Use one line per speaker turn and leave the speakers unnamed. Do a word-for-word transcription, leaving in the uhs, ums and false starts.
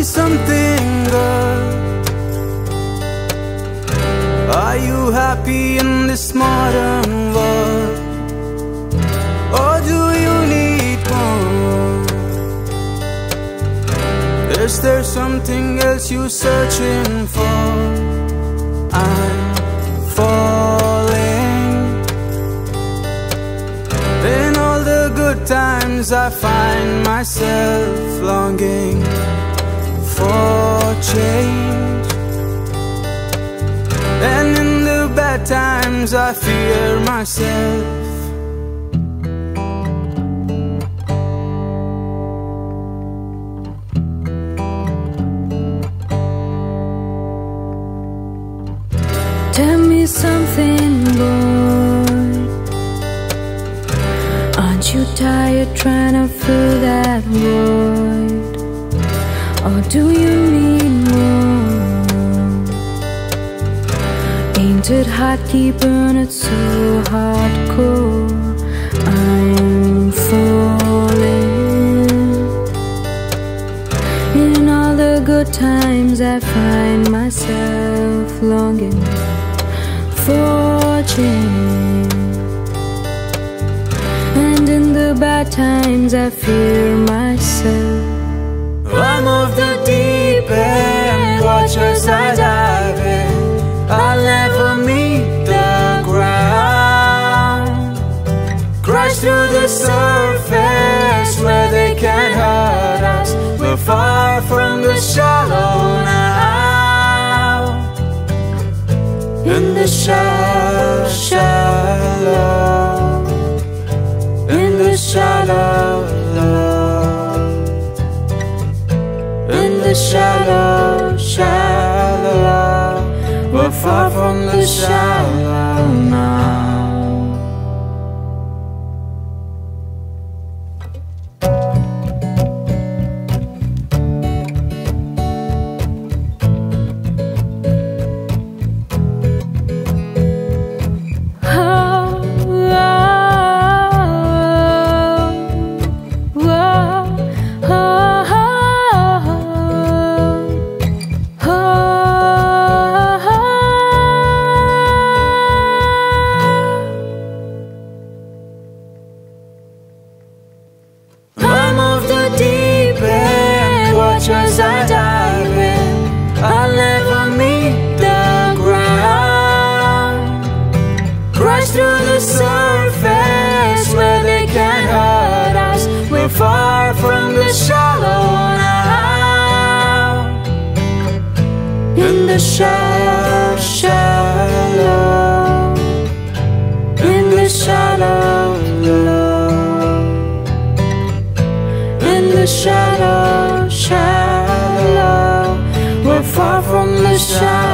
something, girl. Are you happy in this modern world? Or do you need more? Is there something else you're searching for? I'm falling. In all the good times I find myself longing for change, and in the bad times I fear myself.
Tell me something, boy. Aren't you tired trying to fill that void? Or do you need more? Ain't it hard keeping it so hardcore? I'm falling. In all the good times I find myself longing for change, and in the bad times I fear myself.
I'm off the deep end, watch as I dive in. I'll never meet the ground. Crash through the surface where they can't hurt us. We're far from the shallow now. In the shallow, shallow. In the shallow, in the shallow, shallow. We're far from the shallow now. As I dive in, I'll never meet the ground. Crash through the surface where they can't hurt us. We're far from the shallow now. In the shallow, shallow. In the shallow, in the shallow, shallow. We're far from the shallow.